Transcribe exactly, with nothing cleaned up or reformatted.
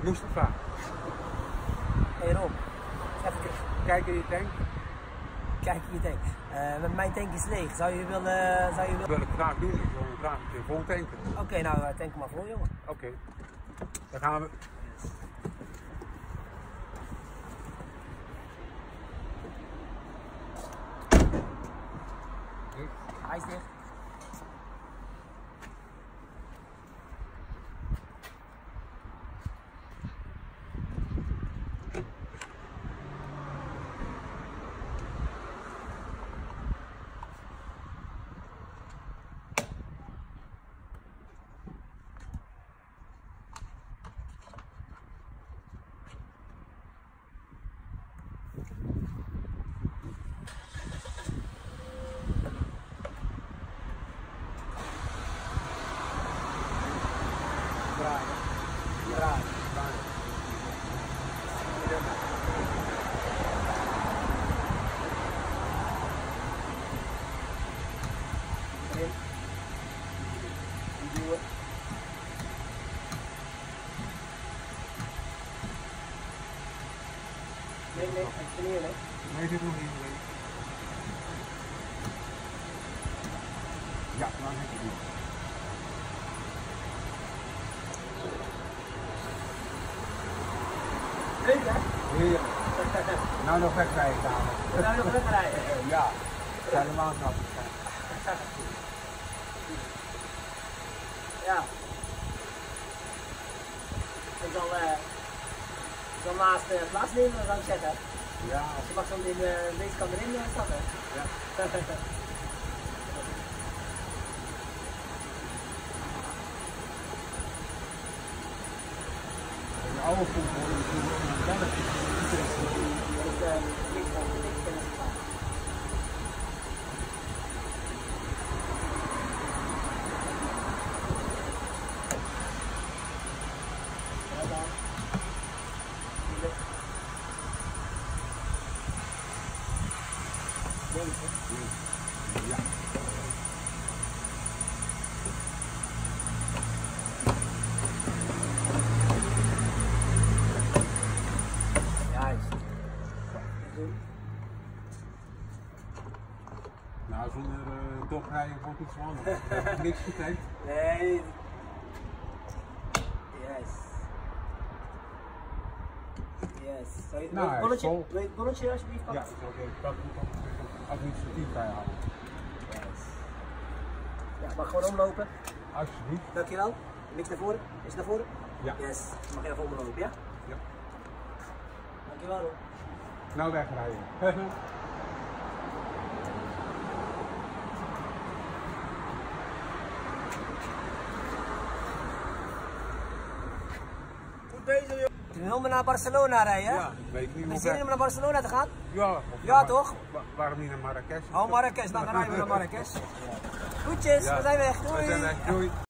Ik moest het vragen. Hé hey Rob, even Kijk in je tank. kijk in je tank. Uh, mijn tank is leeg. Zou je willen... Uh, zou je willen... Dat wil ik graag doen. Ik wil hem graag een keer vol tanken. Oké, okay, nou uh, tank hem maar vol, jongen. Oké. Okay. Dan gaan we. Hij is dicht. Draaien. Draaien. Draaien. Erin. Duwen. Nee, nee, het is er niet in, hè? Nee, dit nog niet. Ja, dan heb ik het niet. Leuk hè? Hier. Nou nog wegrijden dadelijk. Nou nog wegrijden? Ja, dat zijn helemaal knap. Ja. Ik zal, uh, ik zal naast uh, plaatsnemen, zou ik zeggen. Ja. Als je mag zo in uh, deze kan erin uh, stappen. Ja. De oude voetbal is een belletje. Dat is uh, niks van, niks kennis van. Ja dan. Links hè? Ja. Nou, zonder uh, doorrijden wordt iets anders. Ik heb niks getankt. Nee. Yes. Yes. Zou je Nou, het bonnetje, vol. wil je het bonnetje alsjeblieft pakken? Ja, dat is oké. Ik pak het administratief bijhouden. Yes. Ja, mag gewoon omlopen. Alsjeblieft. Dankjewel. Niks naar voren. Is het naar voren? Ja. Yes. Mag je even omlopen, ja? Ja. Dankjewel hoor. Nou wegrijden. Deze joh. Je wil me naar Barcelona rijden, hè? Ja, weet ik niet hoe Is zin om naar Barcelona te gaan? Ja. Ja, maar, toch? Wa waarom niet naar Marrakesh? Oh, Marrakesh. Nou, dan rijden we naar Marrakesh. Groetjes, ja. We zijn weg. Doei. We zijn weg. Doei.